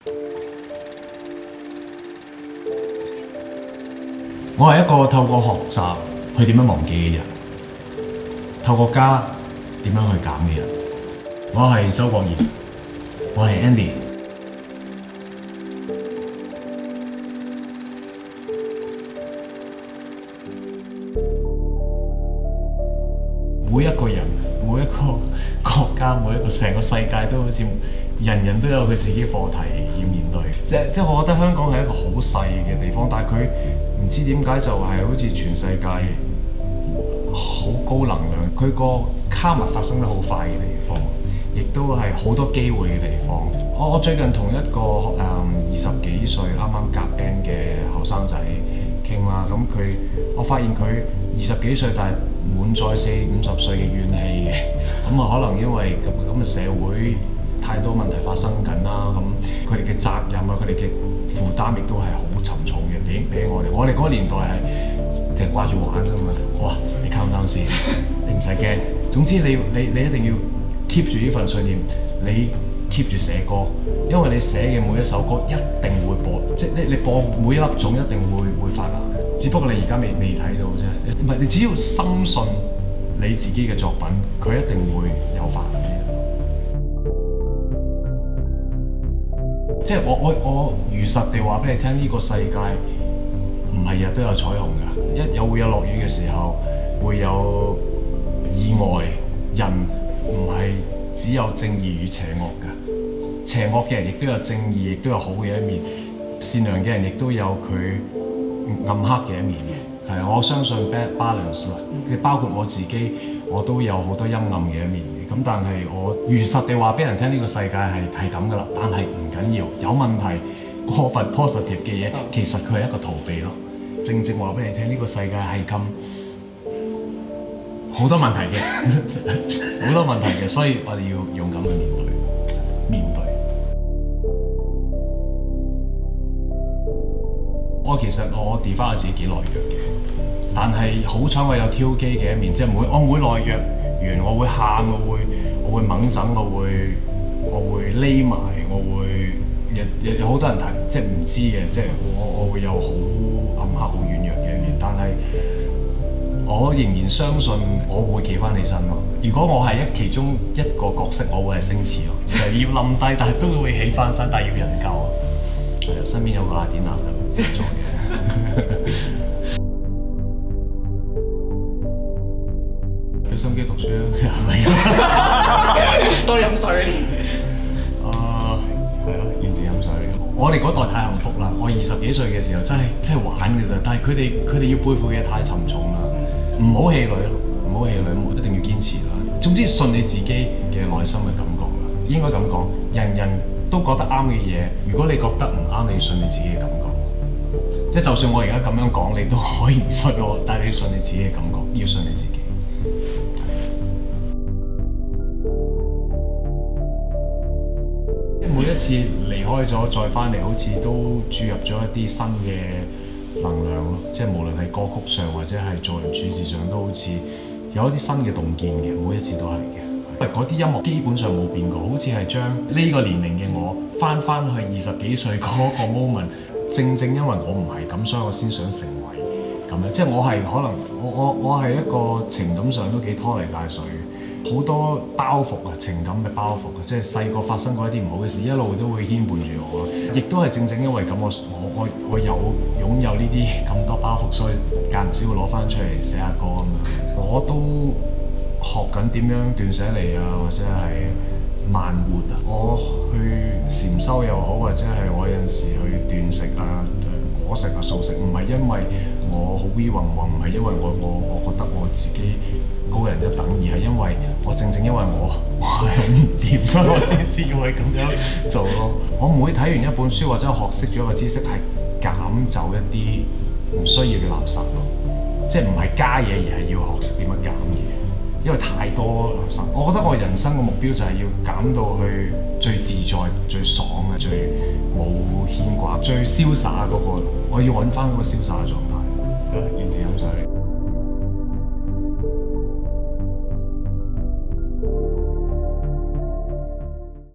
我係一個透過學習去點樣忘記嘅人，透過加點樣去減嘅人。我係周國賢，我係 Andy。每一個人、每一個國家、每一個成個世界都好似人人都有佢自己課題要面對。即係我覺得香港係一個好細嘅地方，但係佢唔知點解就係好似全世界好高能量。佢個卡密發生得好快嘅地方，亦都係好多機會嘅地方。我最近同一個20幾歲啱啱夾 band 嘅後生仔傾啦，咁我發現佢20幾歲，但係滿載40、50歲嘅怨氣嘅。咁可能因為咁嘅社會太多問題發生緊啦，咁佢哋嘅責任啊，佢哋嘅負擔亦都係好沉重嘅，比我哋嗰個年代係淨係掛住玩啫嘛。哇！你calm down先，你唔使驚。總之你一定要 keep 住呢份信念，你 keep 住寫歌，因為你寫嘅每一首歌一定會播，即係你播每一粒種一定會發芽。只不過你而家未睇到啫。唔係，你只要深信你自己嘅作品，佢一定會有發芽嘅。即係我如實地話俾你聽，呢個世界唔係日都有彩虹㗎，會有落雨嘅時候，會有意外。人唔係只有正義與邪惡㗎，邪惡嘅人亦都有正義，亦都有好嘅一面；善良嘅人亦都有佢暗黑嘅一面嘅。係啊，我相信 balance 啦，包括我自己，我都有好多陰暗嘅一面嘅。咁但係我如實地話俾人聽，呢個世界係咁㗎啦。但係唔緊要，有問題過分 positive 嘅嘢，其實佢係一個逃避咯。正話俾你聽，呢個世界係咁好多問題嘅，好多問題嘅，所以我哋要勇敢去面對。其實我 define 我自己幾懦弱嘅，但係好彩我有挑機嘅一面，即係我唔會懦弱完，我會喊，我會猛整，我會匿埋，有好多人睇，即係唔知嘅，即係我會有好暗黑、好軟弱嘅一面，但係我仍然相信我會企翻起身咯。如果我係其中一個角色，我會係星馳咯，成日要冧低，但係都會起翻身，但係要人救。係啊，身邊有個阿典娜就做嘅。俾心機讀書啦，係咪？ 多飲水。 係咯，見字飲水。我哋嗰代太幸福啦！我20幾歲嘅時候真係玩嘅咋，但係佢哋要背負嘅嘢太沉重啦。唔好氣餒咯，唔好氣餒，一定要堅持啦。總之信你自己嘅內心嘅感覺啦。應該咁講，人人都覺得啱嘅嘢，如果你覺得唔啱，你要信你自己嘅感覺。即係就算我而家咁樣講，你都可以唔信我，但係你要信你自己嘅感覺，要信你自己。每一次離開咗再翻嚟，好似都注入咗一啲新嘅能量咯。即係無論係歌曲上或者係做人處事上，都好似有一啲新嘅洞見嘅。每一次都係嘅。因為嗰啲音樂基本上冇變過，好似係將呢個年齡嘅我翻去20幾歲嗰個 moment。正因為我唔係咁，所以我先想成為咁樣。即係我係可能我係一個情感上都幾拖泥帶水。好多包袱啊，情感嘅包袱啊，即係細個發生過一啲唔好嘅事，一路都會牽絆住我咯。亦都係正因為咁，我擁有呢啲咁多包袱，所以間唔時會攞翻出嚟寫下歌咁樣。我都學緊點樣斷捨離啊，或者係慢活啊。我去禪修又好，或者係我有陣時去斷食啊、果食啊、素食，唔係因為我好 we 唔係因為我覺得我自己高人一等，而係因為我正因為我係唔掂，所以我先至會咁樣做咯。我唔會睇完一本書或者學識咗一個知識係減走一啲唔需要嘅垃圾咯，即係唔係加嘢，而係要學識點樣減嘢，因為太多垃圾。我覺得我人生嘅目標就係要減到去最自在、最爽嘅、最冇牽掛、最瀟灑嗰個。我要揾翻嗰個瀟灑嘅狀態。見字飲水。